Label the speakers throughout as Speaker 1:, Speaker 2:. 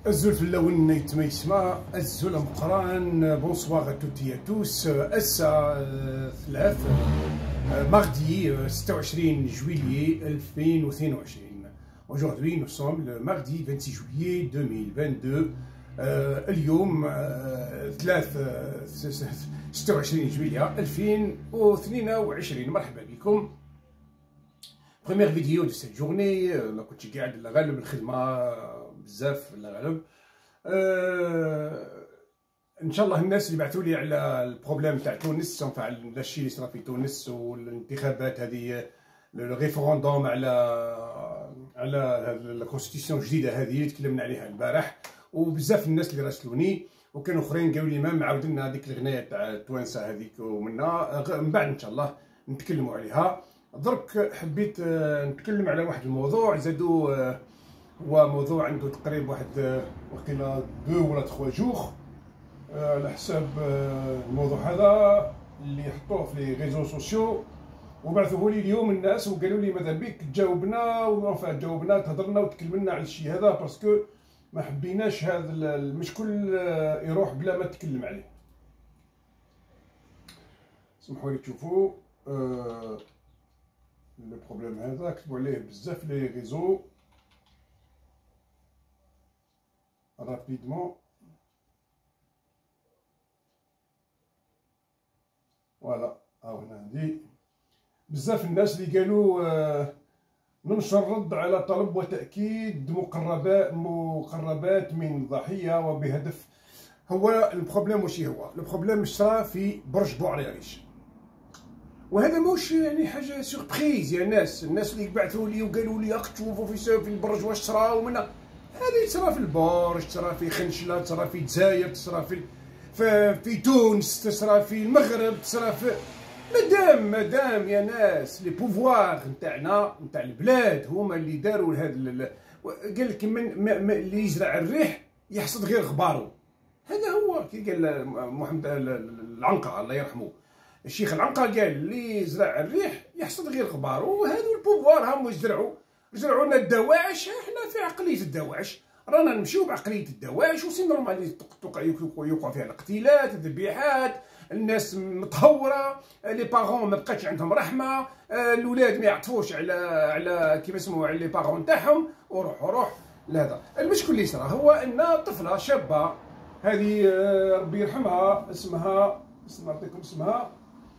Speaker 1: الزول في اللون يتميسما الزول مقران بونسوار توتي توس الساعة 3 mardi 26 juillet 2022. Aujourd'hui nous sommes le mardi 26 juillet 2022. اليوم 26 جويلية 2022. مرحبا بكم. Première vidéo de cette journée. ما كنتش قاعد لا غالب الخدمة بزاف لا غالب. ان شاء الله الناس اللي بعثوا لي على البروبليم تاع تونس نتاع الشيء اللي صرا في تونس والانتخابات هذه الريفراندوم على الكونستيتيسيون الجديده هذه اللي تكلمنا عليها البارح، وبزاف الناس اللي راسلوني وكانوا اخرين قالوا لي ما معاود لنا هذيك الغنايه تاع التوانسه هذيك ومنا من بعد ان شاء الله نتكلموا عليها. درك حبيت نتكلم على واحد الموضوع زادو، هو موضوع عنده تقريبا واحد وقيلا 2 ولا 3 جوغ على حساب الموضوع هذا اللي حطوه في لي ريزو سوسيو وبعثوه لي اليوم الناس وقالوا لي ماذا بك تجاوبنا جاوبنا تهضرنا وتكلمنا على الشيء هذا باسكو ما حبيناش هذا المشكل يروح بلا ما تكلم عليه. سمحوا لي تشوفوا البروبليم هذا كتبوا عليه بزاف لي ريزو رابيدمون. فوالا هنا عندي بزاف الناس اللي قالوا ننشر رد على طلب وتأكيد مقربات من ضحية وبهدف. هو البروبليم واش هو؟ البروبليم صرا في برج بوعريريش، وهذا موش يعني حاجه سوربريز يا ناس. الناس اللي بعثوا لي وقالوا لي راك تشوفوا في البرج واش صرا ومنا هذه تصرا في البرج، تصرا في خنشله، تصرا في الجزائر، تصرا في تونس، تصرا في المغرب، تصرا في مادام يا ناس لي بوفوار نتاعنا نتاع البلاد هما اللي داروا هذا. قال لك من اللي يزرع الريح يحصد غير غبارو. هذا هو كي قال محمد العنقا الله يرحمه، الشيخ العنقا قال اللي يزرع الريح يحصد غير غبارو. وهذو البوفوار هم يزرعوا لنا الدواعش. احنا في عقليه الدواعش، رانا نمشيو بعقليه الدواعش وسي نورمال يوقع فيها الاقتيالات، الذبيحات، الناس متهوره، لي بارون ما بقاتش عندهم رحمه، الاولاد ما يعطفوش على كيف اسمه على لي بارون تاعهم وروح لهذا. المشكل اللي صرا هو ان طفله شابه هذه ربي يرحمها اسمها نعطيكم اسمها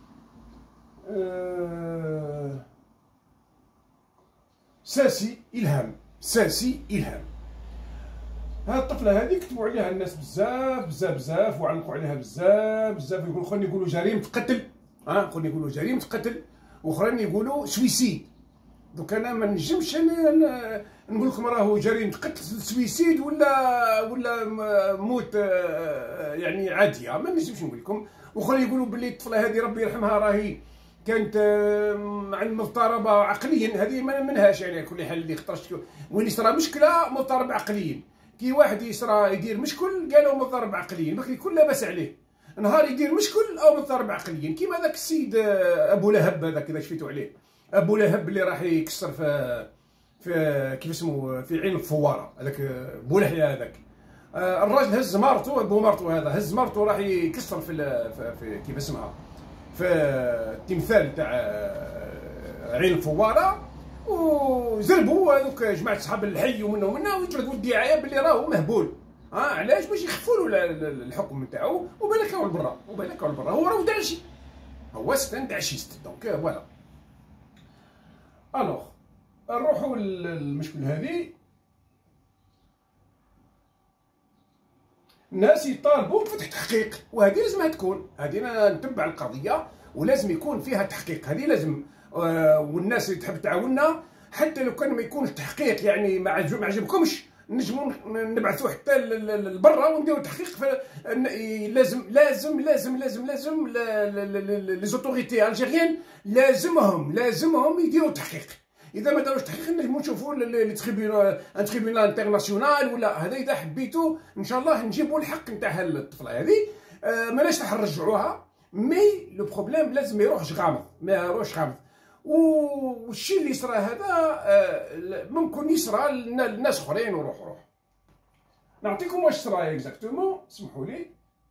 Speaker 1: ساسي إلهام. هاد الطفله هذه كتبوا عليها الناس بزاف وعلقوا عليها بزاف يقولوا جريمه قتل، خلينا يقولوا جريمه قتل، واخرين يقولوا سويسيد. دوك انا ما نجمش نقول لكم راهو جريمه قتل سويسيد ولا موت يعني عاديه، ما نجمش نقول لكم. واخرين يقولوا باللي الطفله هذه ربي يرحمها راهي كانت عن مضطربه عقليا. هذه ما منهاش يعني كل حال اللي خطرش وين يصرى مشكله مضطرب عقليا. كي واحد يدير مشكل قالوا مضطرب عقليا، بكري يكون لاباس عليه. نهار يدير مشكل او مضطرب عقليا، كيما ذاك السيد ابو لهب هذاك اذا شفيتوا عليه، ابو لهب اللي راح يكسر في كيف اسمه في عين الفواره، هذاك بو لحيه هذاك. الراجل هز مرته، ابو مرته هذا هز مرته راح يكسر في كيف اسمها في التمثال تاع عين الفواره، وزربوا هذوك جماعه صحاب الحي ومنا ويطلقوا الدعايه باللي راهو مهبول. علاش؟ باش يخفوا له الحكم نتاعو وبالك راهو البرا هو راهو داعشي، هو ستان داعشيست. دونك فوالا. الوغ نروحوا للمشكل هذه. الناس يطالبوا بفتح تحقيق، وهذه لازمها تكون، هذه انا نتبع القضيه ولازم يكون فيها تحقيق، هذه لازم. والناس اللي تحب تعاوننا حتى لو كان ما يكونش تحقيق يعني ما عجبكمش نجموا نبعثوا حتى لبرا ونديروا تحقيق. لازم لي زوتوريتي الجيريان لازمهم يديروا تحقيق. اذا ما داروش تحقيق نجموا نشوفوا لي تريبيونال انترناسيونال ولا هذا. اذا حبيتوا ان شاء الله نجيبوا الحق نتاع الطفله هذه. ماناش راح نرجعوها، مي لو بروبليم لازم ما يروحش غامض. والشيء اللي صرا هذا ممكن يصرى لناس اخرين وروح. نعطيكم واش صرا اكزاكتومون، سمحوا لي.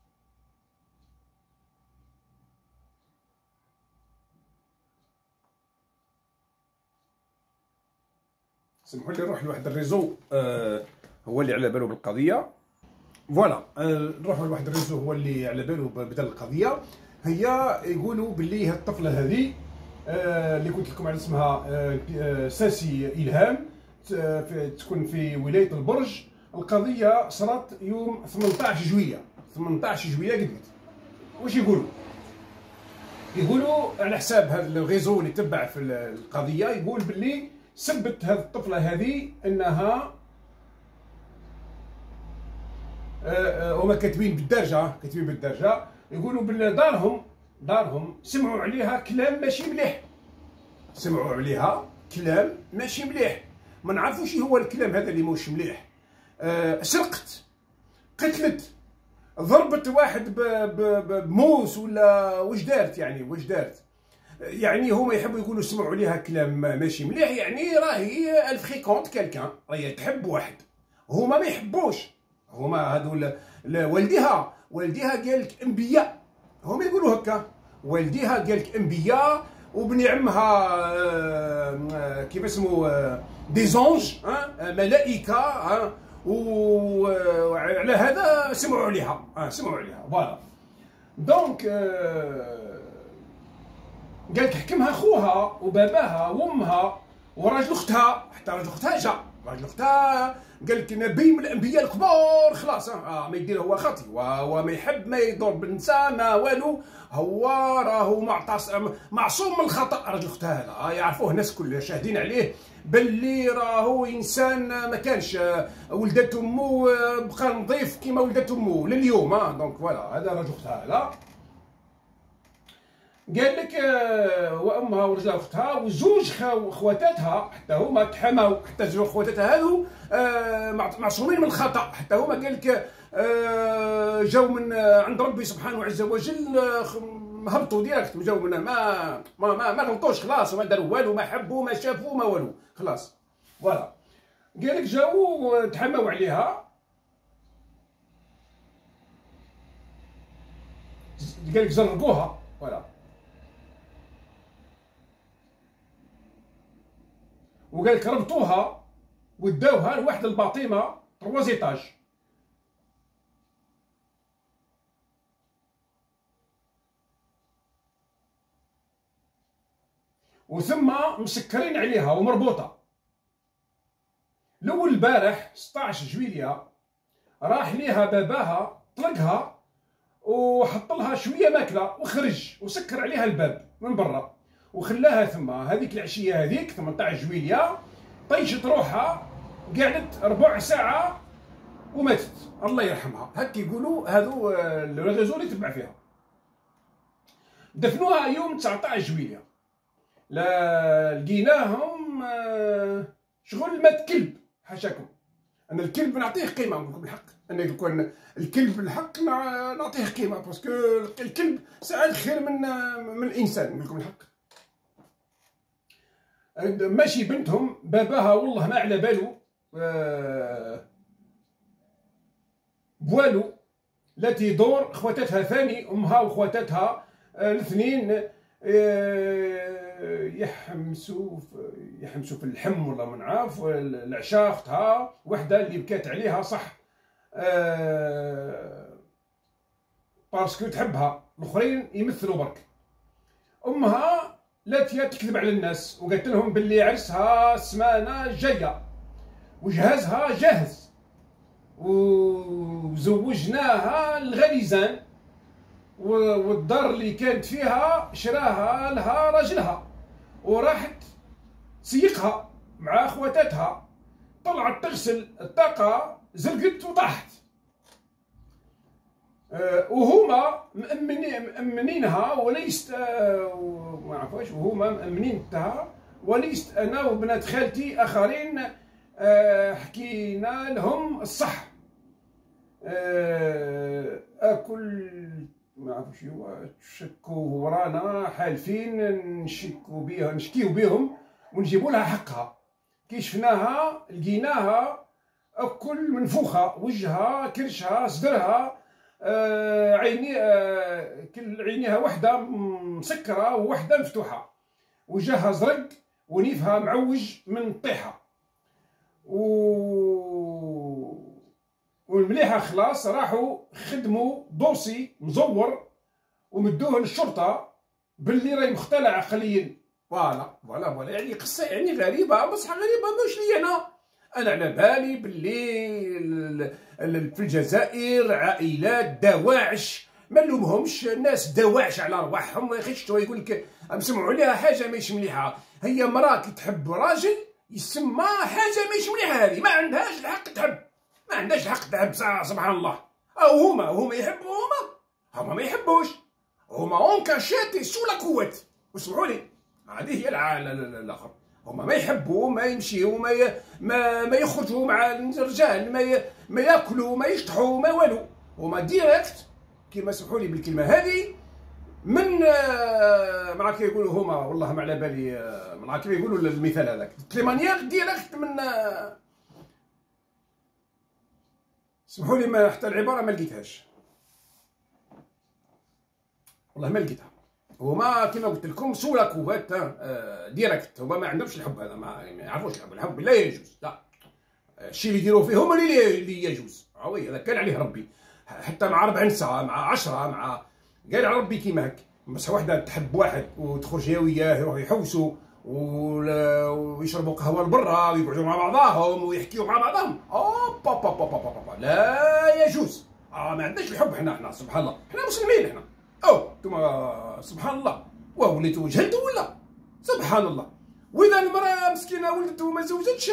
Speaker 1: سمحوا لي نروح لواحد الريزو هو اللي على باله بالقضيه. فوالا نروحوا لواحد الريزو هو اللي على باله بدا القضيه. هي يقولوا باللي هاد الطفله هذه اللي قلت لكم على اسمها ساسي إلهام، تكون في ولايه البرج. القضيه صارت يوم 18 جويليه. 18 جويليه قد واش يقولوا على حساب هذا الريزو اللي تبع في القضيه، يقول باللي سبت هذه الطفله هذه انها هما كاتبين بالدرجه يقولوا بلي دارهم سمعوا عليها كلام ماشي مليح. ما نعرفوش هو الكلام هذا اللي موش مليح. سرقت، قتلت، ضربت واحد بموس، ولا واش دارت يعني هما يحبوا يقولوا سمعوا عليها كلام ماشي مليح، يعني راهي الفريكونت كالكان، راهي تحب واحد، هما ما يحبوش. هما هذو والديها قال لك انبياء، هما يقولوا هكا. والديها قال لك انبياء، وبن عمها كيف اسمه دي زونج، ملائكه، وعلى هذا سمعوا عليها فوالا. دونك قال لك حكمها خوها وباباها وامها وراجل اختها، حتى راجل اختها جا، قال لك نبي من الانبياء الكبار خلاص. ما يدير هو خطي، وما يحب ما يضر بالنساء ما والو، هو راهو معصوم من الخطا. راجل اختها هذا يعرفوه الناس كل شاهدين عليه باللي راهو انسان ما كانش ولدت امه بقى نظيف كيما ولدت امه لليوم. دونك فوالا هذا راجل اختها هذا. قال لك وامها ورجلها اختها وزوج خواتاتها حتى هما تحماو، حتى زوج خواتاتها هذو معصومين من الخطا، حتى هما قال لك جاو من عند ربي سبحانه عز وجل، هبطوا ديريكت وجاو من ما غلطوش خلاص، وما داروا والو، ما حبوا ما شافوا ما والو خلاص. فوالا قال لك جاو تحماو عليها، قال لك جربوها فوالا، وقال لك ربطوها وداوها لواحد الباطمه 3 ايطاج. وثم مسكرين عليها ومربوطه. الاول البارح 16 جويليه راح ليها باباها، طلقها وحط لها شويه ماكله وخرج وسكر عليها الباب من برا وخلاها. ثم هذيك العشيه هذيك 18 جويليه طيشت روحها، قعدت ربع ساعه وماتت، الله يرحمها. هكا يقولوا هذو الريزو اللي تبع فيها. دفنوها يوم 19 جويليه. لقيناهم شغل مات كلب. حاشاكم، انا الكلب نعطيه قيمه، نقول لكم الحق، انا يكون الكلب الحق نعطيه قيمه، باسكو الكلب ساعات خير من الانسان، نقول لكم الحق. ماشي بنتهم باباها والله ما على باله بوالو، لا تيدور. خواتاتها ثاني، امها وخواتاتها الاثنين يحمسوا في اللحم ولا ما نعرف. العشاء اختها وحده اللي بكات عليها صح باسكو تحبها، الاخرين يمثلوا برك. امها لا تكذب على الناس وقالت لهم باللي عرسها السمانه جايه وجهازها جاهز وزوجناها الغليزان، والدار اللي كانت فيها شراها لها راجلها، وراحت تسيقها مع خواتاتها، طلعت تغسل الطاقه زلقت وطاحت. وهما مأمنينها وليست ما عرفوش، وهما مأمنينها وليست انا وبنات خالتي اخرين حكينا لهم الصح. اكل ما عرفوش هو، شكوا ورانا حالفين نشكيو بهم ونجيبوا لها حقها. كي شفناها لقيناها كل منفوخه، وجهها، كرشها، صدرها، كل عينيها وحده مسكره ووحده مفتوحه، وجهها زرق ونيفها معوج من الطيحه. والمليحه خلاص راحوا خدموا دوسي مزور ومدوه للشرطه باللي راهي مختلع عقليا. فوالا يعني قصه يعني غريبه، بصح غريبه مش لي انا على بالي باللي في الجزائر عائلات دواعش، ما نلومهمش، الناس دواعش على ارواحهم. يا اخي شتو يقول لك نسمعوا عليها حاجه ماهيش مليحه، هي مراه كي تحب راجل يسمى حاجه ماهيش مليحه، هذه ما عندهاش الحق تحب، ما عندهاش الحق تحب. سبحان الله. او هما يحبوا، هما ما يحبوش، هما اون كاشيتي سو لا كوات. واسمحوا لي، هذه هي الاخر، هما ما يحبوا، ما يمشيوا، ما يخرجوا مع الرجال، ما ياكلوا، ما يشطحوا، ما والو، هما ديريكت كيما سمحوا لي بالكلمه هذه من مع كيف يقولوا هما، والله ما على بالي، مع كيف يقولوا المثال هذاك تليمانيير ديريكت من سمحوا لي، ما حتى العباره ما لقيتهاش، والله ما لقيتها. هما كيما قلت لكم سولا كوات ديريكت، هما ما عندهمش الحب هذا، ما يعرفوش الحب لا يجوز، لا الشيء اللي يديروه فيه هما اللي يجوز. وي هذا كان عليه ربي، حتى مع 4 نساء، مع 10، مع قال على ربي كيما هك. بس وحده تحب واحد وتخرج هي وياه يروحوا يحوسوا ويشربوا قهوه لبرا ويقعدوا مع بعضاهم ويحكيوا مع بعضهم، لا يجوز. ما عندناش الحب حنا سبحان الله، حنا مسلمين حنا. انتوما سبحان الله، وليتوا جهلتوا ولا سبحان الله. واذا المراه مسكينه ولدت وما زوجتش،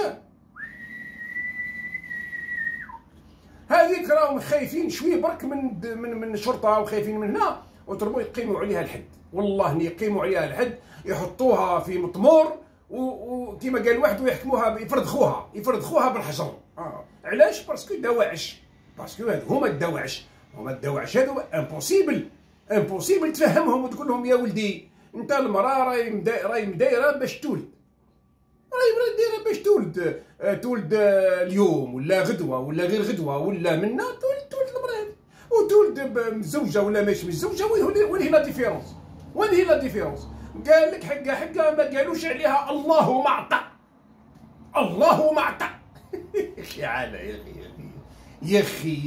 Speaker 1: هذيك راهم خايفين شويه برك من الشرطه، وخايفين من هنا، وتربوا يقيموا عليها الحد. والله يقيموا عليها الحد، يحطوها في مطمور وكيما قال واحد ويحكموها، يفرضخوها بالحجر. علاش؟ باسكو دواعش، باسكو هما الدواعش، هادو امبوسيبل تفهمهم وتقول لهم يا ولدي انت المراه راهي مدايره باش تولد، راهي دايره باش تولد اليوم ولا غدوه ولا غير غدوه ولا منا تولد المراه هذه، وتولد متزوجه ولا ماشي متزوجه. وين هي لا ديفيرونس؟ قال لك حقا ما قالوش عليها الله معطى، الله معطى. يا حاله يا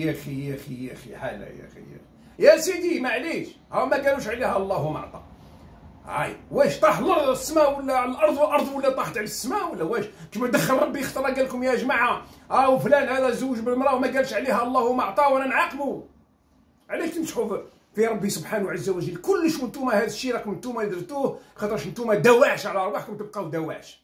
Speaker 1: اخي حاله يا سيدي معليش، ما قالوش عليها الله معطى. واش طاح السماء ولا على الارض، والارض ولا طاحت على السماء، ولا واش كيما دخل ربي اختار قال لكم يا جماعه وفلان هذا زوج بالمراه وما قالش عليها الله معطى وانا نعاقبه؟ علاش تمسحوا في ربي سبحانه عز وجل؟ كلش وانتم هذا الشيء راكم انتم اللي درتوه، خاطرش انتم دواعش على ارواحكم، تبقاو دواعش.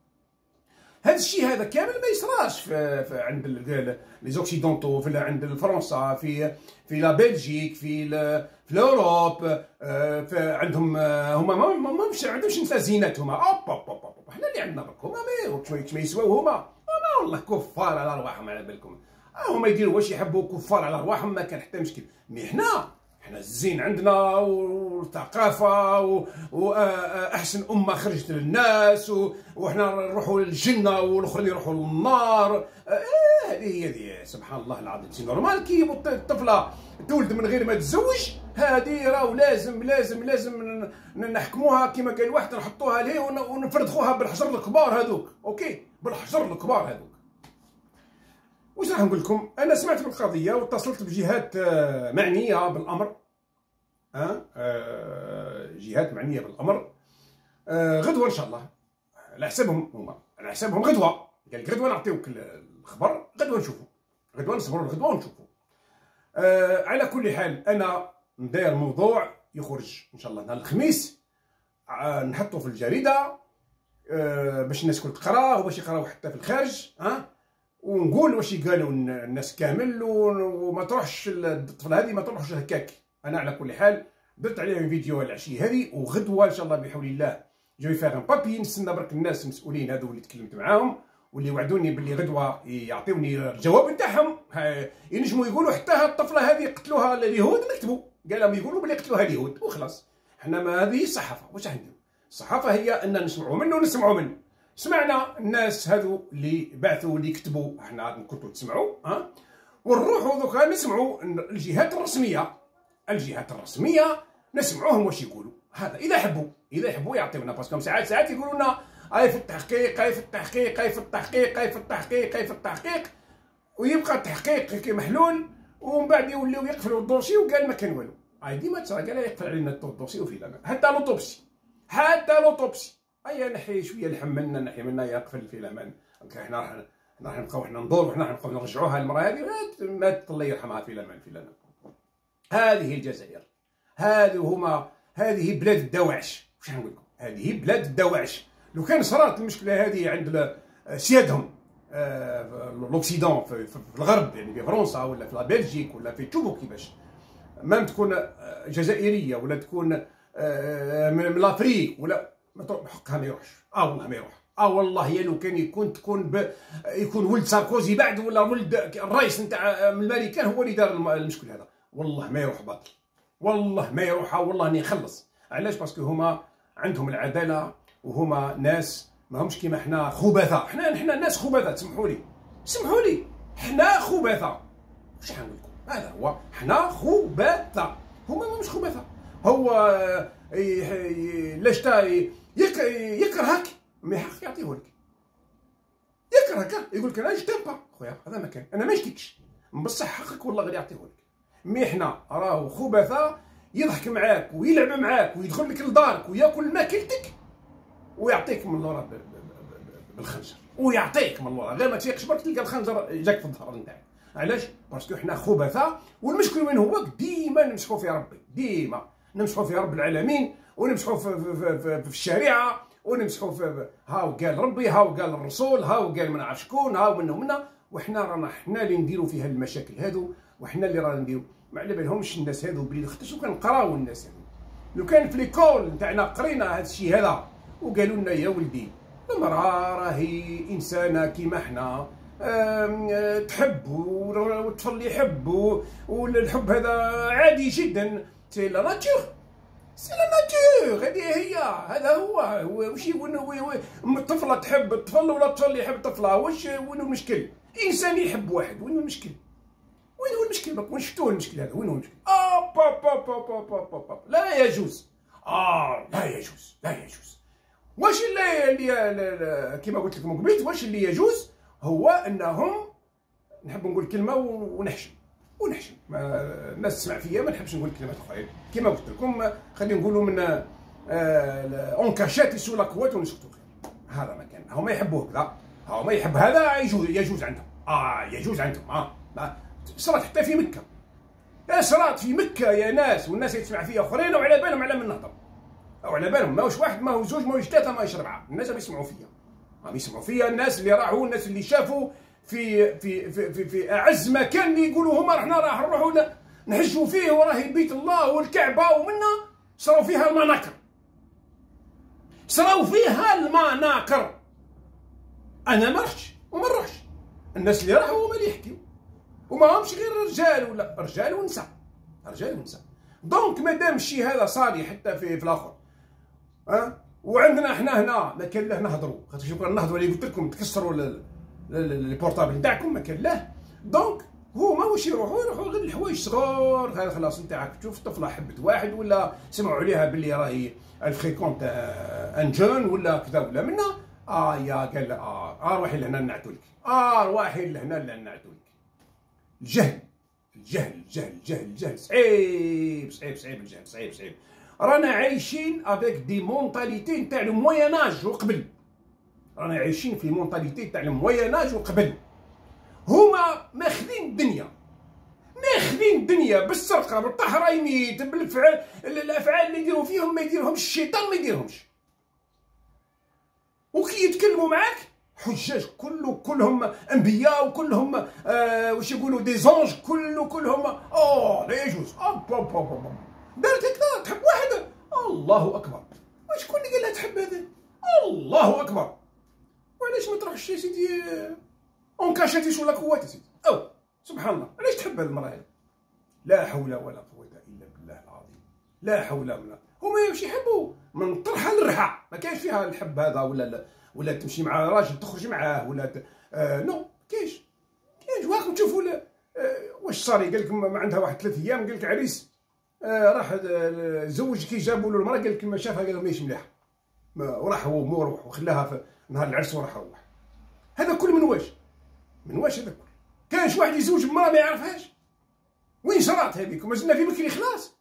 Speaker 1: هذا الشيء هذا كامل ما يصراش عند لي زوكسيدونتو، عند فرنسا، في لا بلجيك، في اوروب، عندهم هما ما عندهمش نساء زينتهم. حنا اللي عندنا برك، هما ما يسواو، هما والله كفار على ارواحهم على بالكم. هما يديروا واش يحبوا، كفار على ارواحهم، ما كان حتى مشكل. مي حنا الزين عندنا والثقافه واحسن امه خرجت للناس، وحنا نروحوا للجنه والاخرين يروحوا للنار. هذه سبحان الله العظيم. سي نورمال كي الطفله تولد من غير ما تتزوج، هذه راهو لازم نحكموها كما قال واحد، نحطوها ليه ونفرضخوها بالحجر الكبار هذوك. اوكي، بالحجر الكبار هذوك. واش راح نقول لكم؟ انا سمعت بالقضيه واتصلت بجهات معنيه بالامر، جهات معنيه بالامر. غدوه ان شاء الله، على حسابهم هما، على حسابهم غدوه، قال لك غدوه نعطيوك الخبر، غدوه نشوفوا، غدوه نصبروا الغدوه ونشوفوا. على كل حال انا نداير موضوع يخرج ان شاء الله نهار الخميس، نحطه في الجريده باش الناس الكل تقراه، وباش يقراو حتى في الخارج، ونقول واش قالوا الناس كامل، وما تروحش الطفله هذه، ما تروحش هكاك. انا على كل حال درت عليهم فيديو العشيه هذه، وغدوه ان شاء الله بحول الله جاي فيها بابي. نستنى برك الناس المسؤولين هذو اللي تكلمت معاهم واللي وعدوني باللي غدوه يعطيوني الجواب نتاعهم. ينجموا يقولوا حتى الطفله هذه قتلوها اليهود، نكتبوا قال لهم يقولوا باللي قتلوها اليهود وخلاص. حنا ما هذه الصحافه، واش نديروا؟ الصحافه هي ان نسمعوا منه ونسمعوا منه.
Speaker 2: سمعنا الناس هذو اللي بعثوا اللي كتبوا، احنا كنتوا تسمعوا ونروحوا دوكا نسمعوا الجهات الرسميه. الجهات الرسميه نسمعوهم واش يقولوا. هذا اذا حبوا يعطيونا، باسكو ساعات يقولوا لنا اي في التحقيق، اي في التحقيق، اي في التحقيق، اي في التحقيق، اي في التحقيق، ويبقى التحقيق محلول، ومن بعد يوليو يقفلوا الدوسي وقال ما كان والو. ديما تصرا قال يقفل علينا الدوسي وفي لا حتى لوطوبسي ايا نحي شويه اللحم منا، نحي منا يقفل في الامان. حنا راح نبقاو حنا ندورو، حنا نبقاو نرجعوها المراه هذه ماتت الله يرحمها في الامان في الامان. هذه الجزائر، هذه بلاد الدواعش. واش نقول لكم؟ هذه بلاد الدواعش. لو كان صرات المشكله هذه عند سيادهم لوكسيدون في الغرب، يعني في فرنسا ولا في بلجيك ولا في تشوفوا كيفاش مام تكون جزائريه ولا تكون من لافريك ولا حقها ما يروحش. والله ما يروح. والله يا لو كان يكون ولد ساركوزي بعد، ولا ولد الرئيس نتاع من الامريكان هو اللي دار المشكل هذا، والله ما يروح باطل، والله ما يروح. والله راني نخلص. علاش؟ باسكو هما عندهم العداله، وهما ناس ماهمش كيما حنا خبثاء. حنا ناس خبثاء، سمحوا لي حنا خبثاء. واش نقول لكم؟ هذا هو، حنا خبثاء، هما ماهمش خبثاء. هو لاش يكرهك ما حق يعطيهولك، يكرهك يقول لك انا جتم با خويا، هذا ما كان، انا ما جتكش بصح حقك والله غادي يعطيهولك. مي حنا راهو خبثاء، يضحك معاك ويلعب معاك ويدخل لك لدارك وياكل ماكلتك ويعطيك من لورا بالخنجر، ويعطيك من لورا غير ما تفيقش برك تلقى الخنجر جاك في الظهر نتاعك. علاش؟ باسكو حنا خبثاء. والمشكل وين هو؟ ديما نمسحوا في ربي، ديما نمسحوا في رب العالمين، ونمسحوا في الشريعه، ونمسحوا في هاو قال ربي، هاو قال الرسول، هاو قال ما نعرف شكون، هاو منا. وحنا رانا اللي نديروا فيها المشاكل هذو، وحنا اللي رانا نديروا. ما على بالهمش الناس هذو بلي خاطرش لو كان نقراو الناس هذو، لو كان في ليكول نتاعنا قرينا هذا الشيء هذا وقالوا لنا يا ولدي المراه راهي انسانه كيما حنا، تحب والطفل يحب، والحب هذا عادي جدا، سي لا ناتور، هذه هي، هذا هو. واش الطفله تحب الطفل ولا الطفل يحب الطفله؟ وين المشكل؟ انسان يحب واحد، وين المشكل؟ وين هو المشكل؟ بك وين شفتوه المشكل هذا؟ وين هو المشكل؟ لا يجوز. لا يجوز. واش اللي كما قلت لكم قبيل، واش اللي يجوز هو انهم، نحب نقول كلمه ونحشم. الناس تسمع فيا، ما نحبش نقول كلمات اخرين كما قلت لكم. خلينا نقولوا من اونكاشات يسوا لا قوات ونسكتوا خير. هذا ما كان، هما يحبوه كذا، هما يحب هذا، يجوز عندهم. يجوز عندهم. صرات حتى في مكه، صرات في مكه يا ناس، والناس يتسمع فيها اخرين وعلى بالهم على من نهضر، او على بالهم ماهوش واحد، ماهوش زوج، ماهوش ثلاثه، ماهوش اربعه. الناس يسمعوا فيا، الناس اللي راحوا، الناس اللي شافوا في اعز مكان اللي يقولوا هما راح نروحوا نحجوا فيه، وراهي بيت الله والكعبه، ومنا صراو فيها المناكر. انا ما رحتش وما نروحش. الناس اللي راحوا هما اللي يحكيوا، وما همش غير رجال، ولا رجال ونساء. دونك مادام الشيء هذا صاري حتى في الاخر، وعندنا احنا هنا ما كان له نهضروا، خاطر شوف نهضروا اللي قلت لكم تكسروا البورطابل نتاعكم، ما كان له. دونك هما واش يروحوا غير الحوايج صغار. هذا خلاص نتاعك تشوف طفله حبت واحد، ولا سمعوا عليها باللي راهي الفريكونت ان جون ولا كذا ولا منا، يا قال روحي لهنا نعتو لك، روحي لهنا نعتو لك. الجهل صعيب. الجهل صعيب. رانا عايشين افيك دي مونتاليتي نتاع المويناج وقبل. رانا عايشين في مونتاليتي تاع المويناج وقبل. هما ماخذين الدنيا بالسرقه، بالطهريميت، الافعال اللي يديروا فيهم ما يديرهمش الشيطان، ما يديرهمش. وكي يتكلموا معاك حجاج كلهم انبياء، وكلهم واش يقولوا دي زونج، كلهم لا يجوز. دارت هكذا تحب واحد، الله اكبر. وشكون اللي قال لها تحب هذا؟ الله اكبر. وعلاش ما تروحش يا سيدي اونكاشاتيش ولا قوات يا سيدي؟ سبحان الله، علاش تحب هذه المراه هذه؟ لا حول ولا قوه الا بالله العظيم. لا حول ولا. هما يمشي يحبوا من طرحه للرحى، ما كاينش فيها الحب هذا ولا ولا تمشي مع راجل تخرج معاه ولا نو كاينش وراكم تشوفوا واش صار. قال لك ما عندها واحد 3 ايام، قال لك عريس راح زوج كي جابوا له المراه، قال لك ما شافها قال له ماهيش مليحه، وراح هو مروح وخلاها في نهار العرس وراح روح. هذا كل من واش هذا كل. كانش واحد يزوج بمراه ما يعرفهاش؟ وين صرات هذيك؟ مازلنا في بكري خلاص،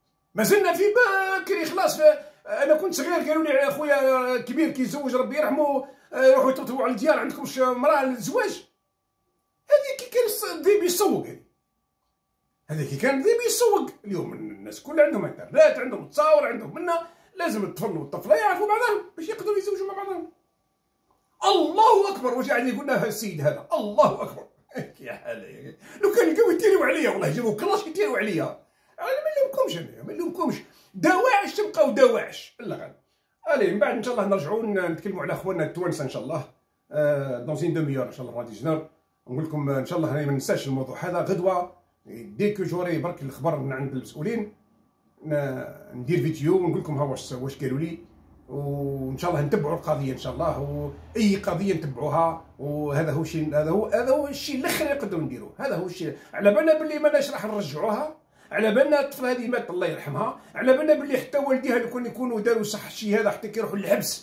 Speaker 2: انا كنت صغير قالوا لي اخويا كبير كي يتزوج ربي يرحمه يروحوا يطبطبوا على الديار، عندكمش مراه للزواج؟ هذه كي كان الذيب يسوق، هذه كي كان الذيب يسوق. اليوم الناس كلها عندهم انترنت، عندهم تصاور، عندهم منا، لازم الطفل والطفله يعرفوا بعضهم باش يقدروا يتزوجوا مع بعضهم. الله اكبر، واش قاعد يقول لها السيد هذا؟ الله اكبر. يا حالي لو كان لقاو يتيروا عليا والله جابوا كلاش يتيروا عليا. انا ما نلومكمش دواعش تبقاو دواعش الله غالب. الي من بعد ان شاء الله نرجعوا نتكلموا على خواننا التوانسه ان شاء الله دون زين دوميور ان شاء الله غادي جنر نقول لكم ان شاء الله. ما ننساش الموضوع هذا غدوه ديكو جوري برك الخبر من عند المسؤولين ندير فيديو ونقول لكم ها واش قالوا لي، وان شاء الله نتبعوا القضيه ان شاء الله، واي قضيه نتبعوها. وهذا هو الشيء، هذا هو الشيء الاخر اللي نقدروا نديروه. هذا هو الشيء. على بالنا باللي ماناش راح نرجعوها، على بالنا الطفل هذه مات الله يرحمها، على بالنا باللي حتى والديها لو كان يكونوا داروا صح الشيء هذا حتى كيروحوا للحبس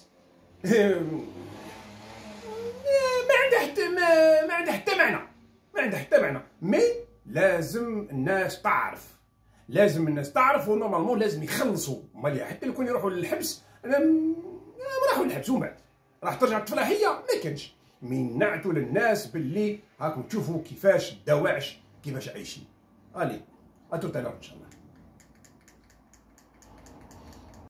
Speaker 2: ما عنده حتى معنى. مي لازم الناس تعرف، ونورمالمون لازم يخلصوا. مالي حتى لو كانوا يروحوا للحبس، انا راحوا للحبس ومن بعد راح ترجع الطفله حيه، ما كانش. من نعتوا للناس باللي هاكم تشوفوا كيفاش الدواعش كيفاش عايشين. الي اتو تالور ان شاء الله.